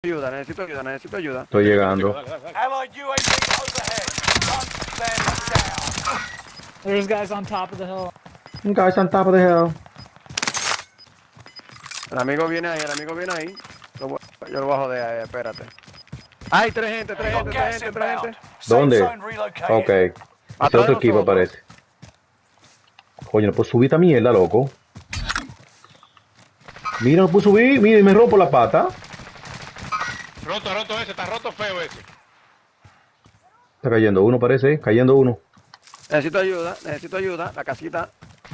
ayuda, necesito ayuda, necesito ayuda. Estoy llegando. Dale, dale, dale. Allied UAV overhead. Hunt them down. There's guys on top of the hill. Guys on top of the hill. El amigo viene ahí, el amigo viene ahí. Yo lo voy a joder ahí, espérate. Hay tres gente, tres Got gente, gas tres gente, tres inbound. gente. Safe ¿Dónde? zone relocated. Ok. Ese Atrás otro de equipo nosotros. parece. Coño, no puedo subir esta mierda, loco. Mira, no puedo subir. Mira, y me rompo la pata. Roto ese, está roto feo ese. Está cayendo uno, parece. Cayendo uno. Necesito ayuda, la casita.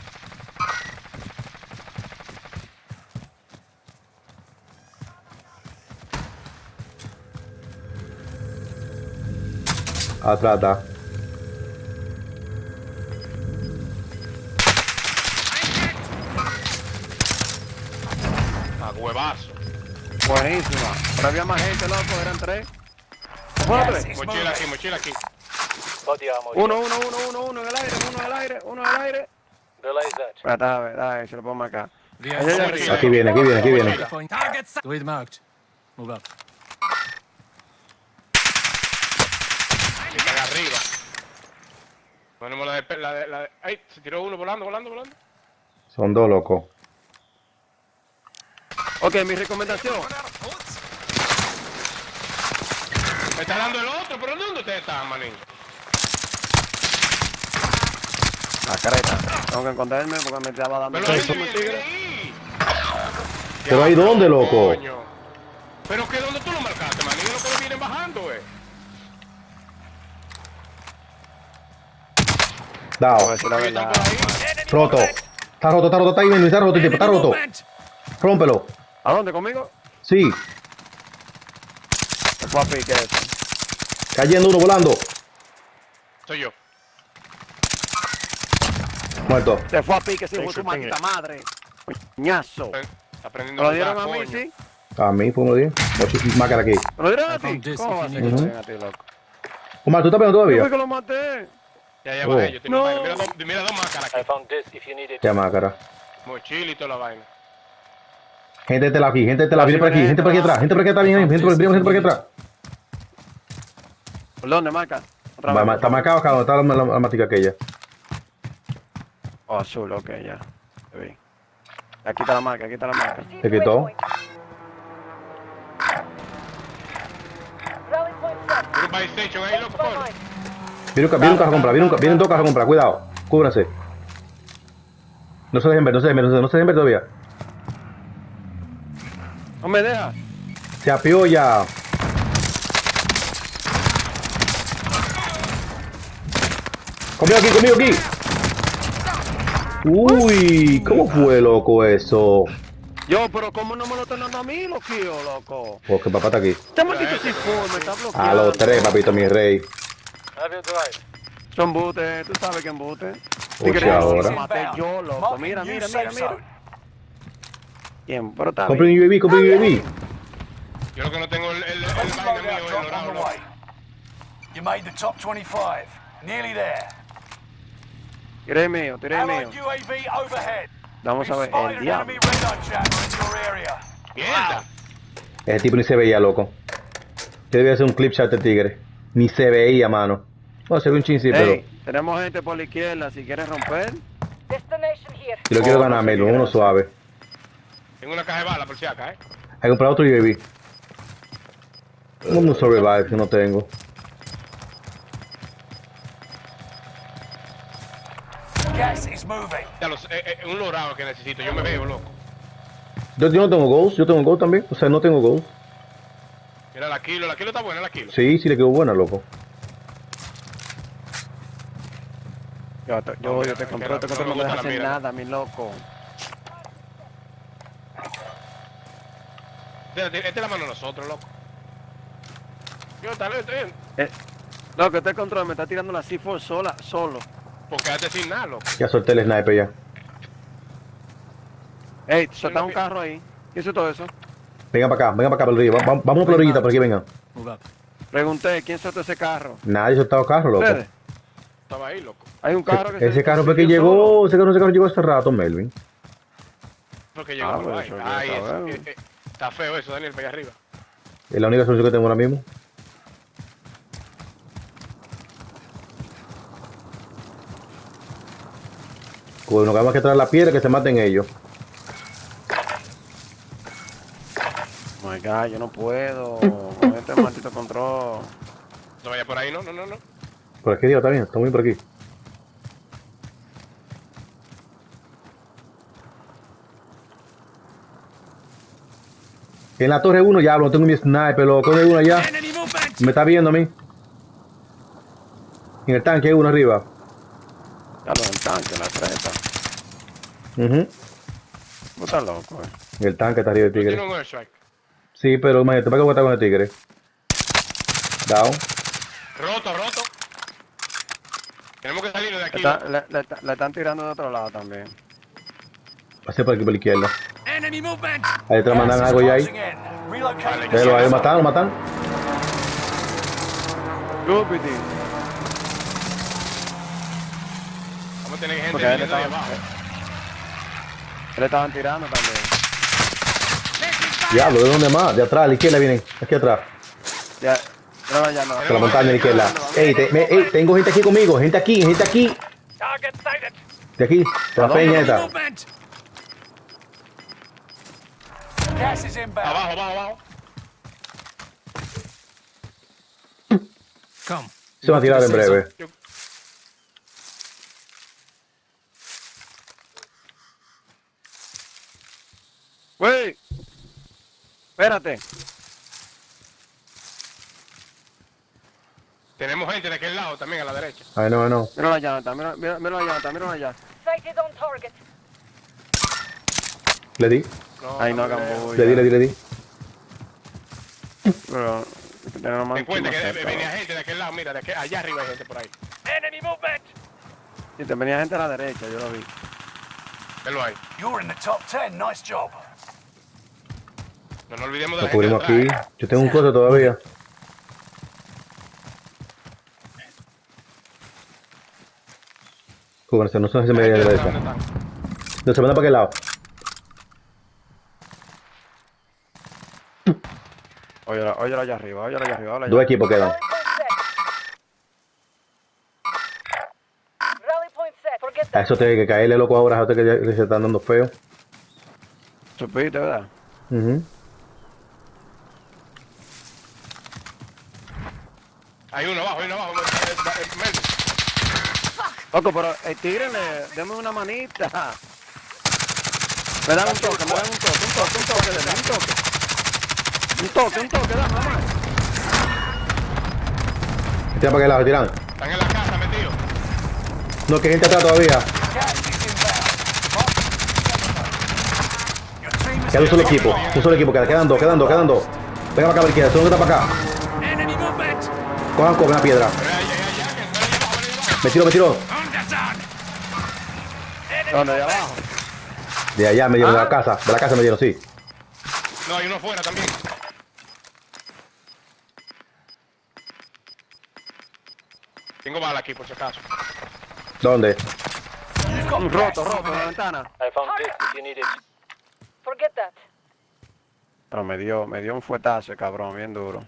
Atrás está. A huevazo. Buenísima. Pero había más gente, loco, eran tres. Bueno, Gas tres. is Mochila aquí, moving. mochila aquí. Body armor. Uno en el aire, uno en el aire, uno en el aire. Relay that. Espérate, a ver, se lo puedo marcar. The Allá outside arriba. Aquí viene, aquí viene, aquí viene. Targets. Lead marked. Move up. Que está ahí arriba. Ponemos la de... ¡Ay! Se tiró uno volando. Son dos, loco. Ok, mi recomendación. Me está dando el otro, pero ¿dónde ustedes están, manín? La careta. Tengo que esconderme porque me estaba dando Pero seis ahí como viene, tigre. ahí. ¿Pero ahí dónde, loco? Coño. Pero que ¿dónde tú lo marcaste, manín? Es lo que vienen bajando, A Dao. ver si la Ellos están verdad. por ahí. Roto. Está roto, está ahí, Melvin, está roto, tipo, está roto. Rómpelo. ¿A dónde conmigo? Sí. Se fue a pique eso. Cayendo uno, volando. Soy yo. Muerto. Se fue a pique, sí, Thanks fue su for pinging maldita madre. Ñazo. Está ¿Me prendiendo lo el dieron a lugar, mí, coño. sí? A mí, fue uno de Máscara aquí. ¿Me lo dieron a I found ti? this ¿Cómo va a if ser you que need te it. den a ti, loco? Omar, ¿tú estás pegando Yo fui todavía? que lo maté. Ya Oh. bajé, yo tengo No. vaina. Mira dos máscaras aquí. found this if you need it. Ya, máscara. Mochila y toda la vaina. Gente de tela aquí, gente de tela. Viene por aquí, gente por aquí atrás, gente por aquí atrás, viene, gente por aquí atrás. ¿Por dónde, marca? Otra Va, vez. está marcado acá, donde está la matica aquella. Oh, azul, ok, ya. Te vi. Aquí está la marca, aquí está la marca. Se quitó. Tiene un buy station ahí, loco, por. Viene un carro a comprar, vienen dos carros a comprar, cuidado. Cúbranse. No se dejen ver, no se dejen ver todavía. No me deja. Se apió ya. Conmigo aquí. Uy, ¿cómo fue, loco, eso? Yo, pero ¿cómo no me lo están dando a mí, loquillo, loco? Porque papá está aquí. Este maldito C4 me está bloqueando. A los tres, papito, mi rey. Have your drive. Son embute, tú sabes que embute. Oye, ahora. Lo maté yo, loco. Mira. Bien, pero está Compre bien. un UAV, Yo lo que no tengo el Friendly vaina loadout mío, el drop dorado, on the loco. way. You made the top 25. Nearly there. Tiré el mío. Allied UAV overhead. Vamos a ver, Spotted el an diablo. enemy radar jammer in your area. Mierda. Ese tipo ni se veía, loco. Yo debía hacer un clip shot de tigre. Ni se veía, mano. No, se ve un chin, sí, pero Ey, tenemos gente por la izquierda, si quieres romper. Destination here. yo lo quiero Oh, ganar, no sé Melo, qué uno hacer. suave. Tengo una caja de bala por si acá, Hay que comprar otro UAV. Un survive que no tengo. Gas is moving. Ya un lorado que necesito, yo me veo, loco. Yo no tengo goals, yo tengo gold también. O sea, no tengo goals. Mira la kilo está buena, la kilo. Sí, sí le quedó buena, loco. Yo te compro, no me no me gusta dejas la hacer mira. nada, mi loco. Esta es la mano de nosotros, loco. Yo tal vez, Loco, este control me está tirando la C4 solo. porque antes sin nada, loco. Ya solté el sniper ya. Ey, soltá un carro ahí. ¿Qué hizo todo eso? Vengan para acá, por el río. Vamos por la orillita, por aquí vengan. Move up. Pregunté, ¿quién soltó ese carro? Nadie ha soltado carro, loco. ¿Ustedes? Estaba ahí, loco. Hay un carro que Ese carro fue que subió llegó, solo. ese carro llegó hace rato, Melvin. Porque llegó Ah, por pues ahí. eso ya Ay, está eso, bueno. está feo eso, Daniel, para allá arriba. Es la única solución que tengo ahora mismo. Cuando nos hagamos que traer la piedra, que se maten ellos. Oh my God, yo no puedo. Con este maldito control. No vaya por ahí, no. Por aquí, Dios, está bien, estamos bien por aquí. En la torre 1 ya, no tengo mi sniper, loco, de uno allá. Enemy movement! Me está viendo a mí. En el tanque hay uno arriba. Ya lo del tanque, la treta. No está loco, En el tanque está arriba el Tiene tigre. un airstrike. Sí, pero imagínate, ¿para qué voy a estar con el tigre? Down. Roto. Tenemos que salir de aquí. Le están tirando de otro lado también. Pasé por aquí por la izquierda. Enemy movement! Ahí te mandan algo ya ahí. Closing in. Relocating. Pero ahí lo matan. Stupidi. Vamos a tener gente Porque a él viniendo de abajo. le estaban tirando también. Diablo, ¿de dónde más? De atrás, a la izquierda vienen. Aquí atrás. Ya, ya no. De la montaña a la izquierda. Ey, tengo gente aquí conmigo. Gente aquí. Target sighted. De aquí. De la peña Enemy esta. movement! Gas is inbound. Abajo. Come. Se va a tirar en breve. ¡Wey! Espérate. Tenemos gente de aquel lado también, a la derecha. Ay, no. Míralo allá, míralo allá. Sighted on target. Le di. Ay, no, creo. Gambulla. Le di. Pero, hay que tener más Ten cuenta que cerca, venía ¿no? gente de aquel lado, mira, allá arriba hay gente por ahí. Enemy movement. Sí, te venía gente a la derecha, yo lo vi. Velo ahí. You're in the top 10. Nice job. No nos olvidemos de Lo la gente cubrimos de aquí. atrás. Yo tengo un coso todavía. Cúbranse, no se me ¿Dónde de la están? derecha. ¿Dónde están? No se me da para aquel lado. Óyelo allá arriba. Dos equipos quedan. Rally point set. Forget A that. eso tiene que caerle, loco, ahora. A eso que se están dando feo. Supiste, ¿verdad? Hay uno abajo. Melvin. Loco, pero el tigre deme una manita. Me dan un toque, dame un toque, dame nomás. Tira para aquel lado, tiran. Están en la casa metidos. No, que hay gente atrás todavía. Gas is inbound. Your team is Queda un solo equipo, quedan dos. Venga para acá, para la izquierda, solo que está para acá. Enemy movement! Cojan una piedra. Pero allá, que están allá abajo. Me tiro. Understand! ¿Dónde? ¿De abajo? De allá me dieron, de la casa me dieron, sí. No, hay uno afuera también. Tengo bala aquí, por si acaso. ¿Dónde? You've got Roto, gas en la ventana. Forget that. Pero me dio un fuetazo, cabrón, bien duro.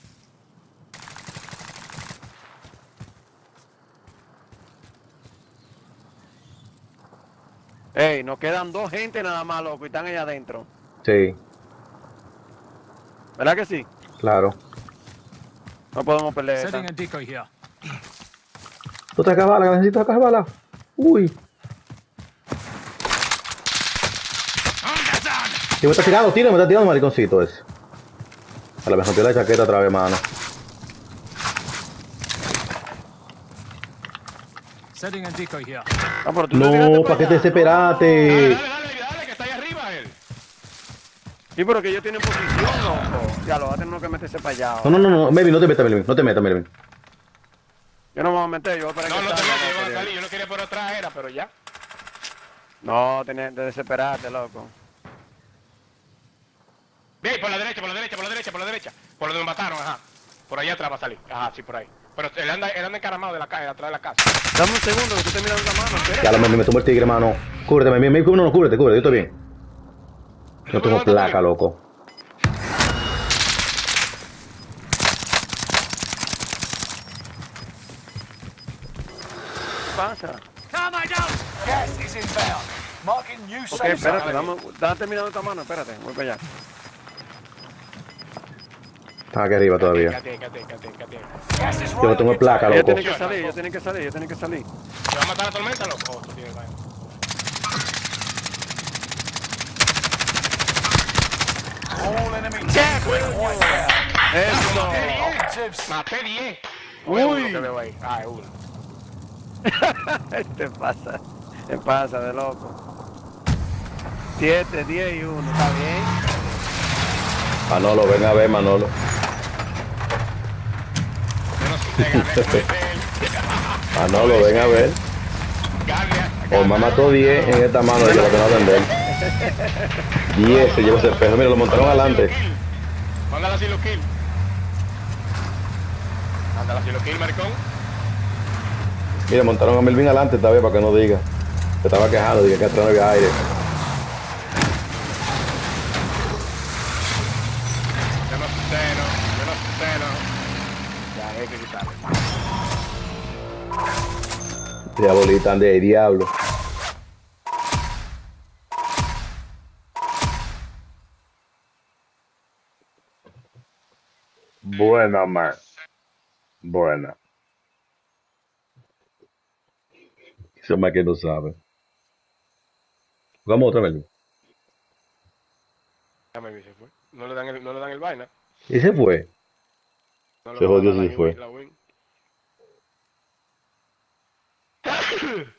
Ey, nos quedan dos gente nada más, loco, y están allá adentro. Sí, ¿Verdad que sí? claro. No podemos perder esa. Setting a decoy here. Otra cabala, necesito otra cabala. Uy. Understand! Y me está tirando, mariconcito ese. A lo mejor tiró la chaqueta otra vez, mano. Setting a decoy here. Ah, pero tú te tiraste No, para ¿para qué te allá. desesperaste? Dale, que está ahí arriba él. Sí, pero que ellos tienen posición, loco. Ya lo va a tener que meterse para allá. No, Melvin, no te metas, Melvin. Yo no me voy a meter, yo voy a esperar No que te salga, metas, yo voy a querido. salir. Yo no quería por atrás, pero ya. No, tenés de desesperarte, loco. Bien, por la derecha. Por donde me mataron, ajá. Por allá atrás va a salir. Ajá, sí, por ahí. Pero él anda encaramado de la calle, atrás de la casa. Dame un segundo, que tú te miras la mano, espera. Ya me tomó el tigre, mano. Cúbrete, no, cúbrete, yo estoy bien. No tengo placa, loco. pasa? Come down! Gas is inbound. Marking new Ok, safe zone. espérate, dame terminando esta mano, espérate, voy para allá. Están aquí arriba todavía. Quédate. Gas is Yo no right on tengo your placa, tail. Ellos loco. tienen que salir, ellos tienen que salir, ellos tienen que salir. ¿Te va a matar la tormenta, loco? Oh, tú tienes vaina. All enemy teams wiped out. Eso. Fugitives. Maté 10. Uy. Uy. Que veo ahí. Ah, es uno. Te pasa de loco. 7, 10 y 1, está bien. Manolo, ven a ver, Manolo. Yo no sé, te gané por el- Manolo, ven a ver. Gane. Omar mató 10 en esta mano de que lo que no vender. 10 se llevó ese peso. Mira, lo montaron adelante. Mándala así los kills. Mándala así los kills, maricón. Mira, montaron a Melvin adelante esta vez para que no diga. Se estaba quejando, dije que atrás no había aire. Yo no sé, no. Ya hay que quitarle. Diabolita de ahí, diablo. Buena, man. Buena. Eso más que no sabe. Jugamos otra vez. Ya me vi, se fue. No le dan el vaina. ¿Y se fue? No le Se van a jodió, dar se la fue. win.